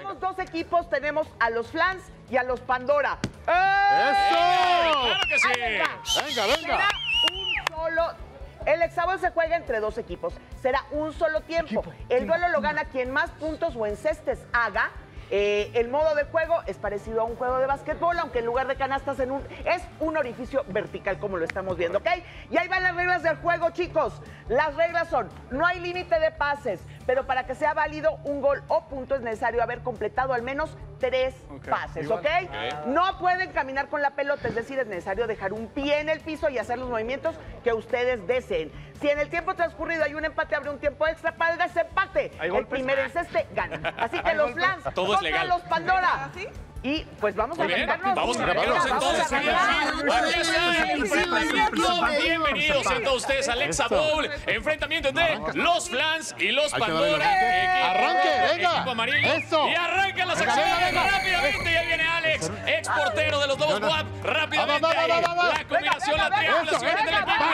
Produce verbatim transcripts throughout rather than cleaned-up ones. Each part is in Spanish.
Tenemos dos equipos, tenemos a los Flans y a los Pandora. ¡Eh! ¡Eso! ¡Claro que sí! Venga, venga. Será un solo... El hexágono se juega entre dos equipos. Será un solo tiempo. El duelo lo gana quien más puntos o encestes haga. Eh, el modo de juego es parecido a un juego de básquetbol, aunque en lugar de canastas en un, es un orificio vertical, como lo estamos viendo, ¿ok? Y ahí van las reglas del juego, chicos. Las reglas son, no hay límite de pases, pero para que sea válido un gol o punto es necesario haber completado al menos tres okay. pases, ¿ok? Okay. No pueden caminar con la pelota, es decir, es necesario dejar un pie en el piso y hacer los movimientos que ustedes deseen. Si en el tiempo transcurrido hay un empate, habrá un tiempo extra para el desempate. El primer enceste gana. Así que los Flans contra los Pandora. ¿Sí? Y pues vamos Muy a bien, arrancarnos. vamos a arrancarnos entonces. Aquí está el enfrentamiento. Bienvenidos a todos ustedes al Hexa Bowl. Enfrentamiento entre los Flans y los Pandora. Arranque, venga. Equipo amarillo. Eso. Y arrancan las acciones rápidamente. Y ahí viene Alex, ex portero de los Lobos W A P. Rápidamente ahí la combinación, la triangulación entre el equipo.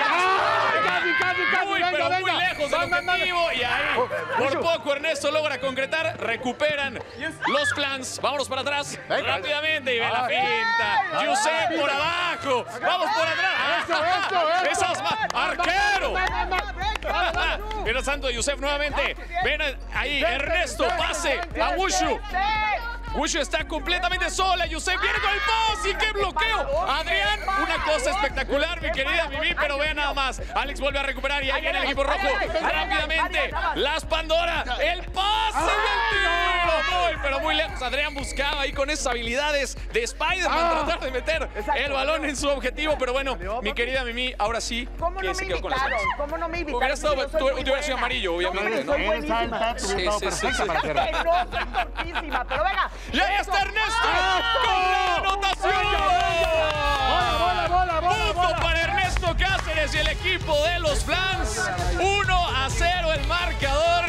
Muy, pero muy lejos del objetivo. Y ahí, por poco, Ernesto logra concretar. Recuperan los Flans. Vámonos para atrás. Rápidamente y ve la pinta. Yusef por abajo. Vamos por atrás. Eso, eso, eso. Esas más. Arquero. Mira santo Yusef nuevamente. Ven ahí Ernesto. Pase a Wushu. Wushu está completamente sola. Yusef viene con el pase. ¡Y qué bloqueo! Adrián, una cosa espectacular, mi querida Mimi, pero vean nada más. Alex vuelve a recuperar y ahí viene el equipo rojo. Rápidamente. Las Pandora. El pase y el tiro. Muy, pero muy lejos. Adrián buscaba ahí con esas habilidades de Spider-Man tratar de meter el balón en su objetivo. Pero bueno, mi querida Mimi, ahora sí. ¿Cómo no me invitaron? ¿Cómo no me invitaron? Hubiera estado, tú, tú hubieras sido amarillo, obviamente, ¿no? Soy buenísima. Sí, sí, sí. Que no, soy tortísima, pero venga. ¡Y ahí está Ernesto! ¡Con la anotación! ¡Bola, bola, bola, bola! Punto para Ernesto Cáceres y el equipo de los Flans. uno a cero el marcador.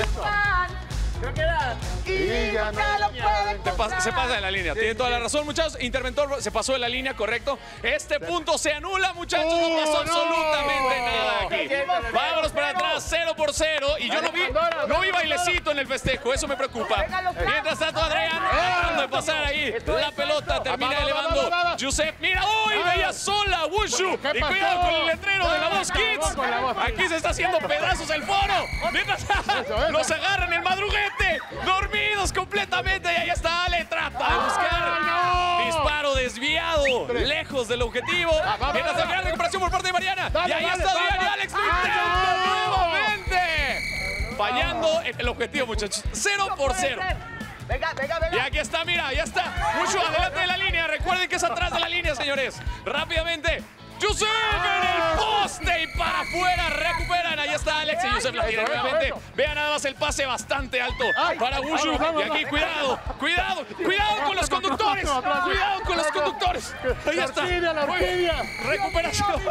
Creo que era. Y ya no lo pueden Se pasa, se pasa de la línea. Tiene toda la razón, muchachos. Interventor se pasó de la línea, correcto. Este punto se anula, muchachos. No pasó absolutamente nada aquí. Vámonos para atrás, cero por cero. Y yo no vi, no vi bailecito en el festejo. Eso me preocupa. Mientras tanto, Adrián tratando de pasar ahí la pelota. Termina elevando Yusef. Mira, uy, veía sola Wushu. Y cuidado con el letrero de la voz Kids. Aquí se está haciendo pedazos el foro. Mientras los agarran el madruguete. Dormidos completamente. Y ahí está Ale. Trata de buscar. Disparo desviado. Lejos del objetivo. Mientras se la recuperación por parte de Mariana. Y ahí está Adrián y Alex. Lo intenta nuevamente. Fallando el objetivo, muchachos. Cero por cero. Venga, venga, venga. Y aquí está, mira, ya está. Mucho adelante de la línea. Recuerden que es atrás de la línea, señores. Rápidamente. Yusef en el poste y para afuera. Recuperan. Ahí está Alex y Yusef la tiene nuevamente. Vean nada más el pase bastante alto para Wushu. Y aquí, cuidado, cuidado, cuidado con los conductores. Cuidado con los conductores. Ahí está. Muy bien. Recuperación.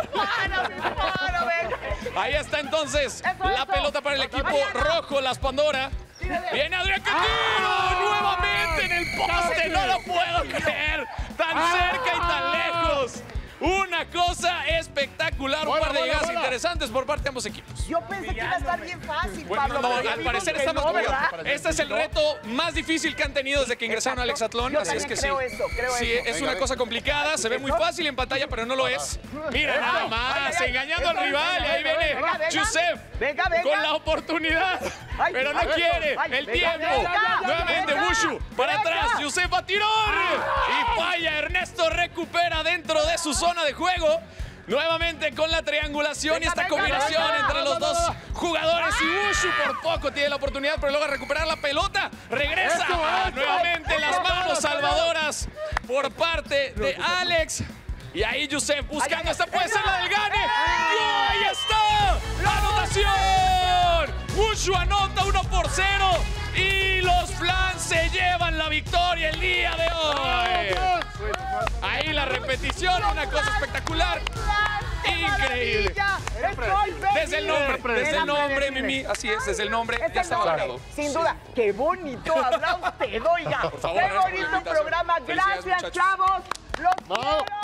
Ahí está entonces la pelota para el equipo rojo, las Pandora. Viene Adrián, que tiro nuevamente en el poste. No lo puedo creer. Tan cerca y tan lejos. Una cosa espectacular, un par de llegadas interesantes por parte de ambos equipos. Yo pensé que iba a estar bien fácil, Bueno, Pablo. no, pero al parecer que estamos no, como ¿verdad? Este es el reto más difícil que han tenido desde que ingresaron al Hexatlón, Yo así es que sí. creo eso, creo Sí, eso. es una cosa complicada, se ve muy fácil en pantalla, pero no lo es. Mira nada más, engañando al rival, y ahí viene Yusef con la oportunidad, pero no quiere, el tiempo. Nuevamente Wushu para atrás, Yusef va a tirar y falla. Ernesto recupera dentro de su zona de juego. Nuevamente con la triangulación y esta combinación entre los dos jugadores. Y Wushu por poco tiene la oportunidad, pero logra recuperar la pelota. Regresa nuevamente las manos salvadoras por parte de Alex. Y ahí Yusef buscando, esta puede ser la del gane. ¡Y ahí está! ¡La anotación! Wushu anota uno por cero. Y los Flans se llevan la victoria el día de hoy. Ahí la repetición, una cosa espectacular. Increíble. Desde el nombre, desde el nombre, Mimi. Así es, desde el nombre. Ya está valorado. Sin duda. Qué bonito habrá usted, oiga. Qué bonito programa. Gracias, chavos. Los quiero.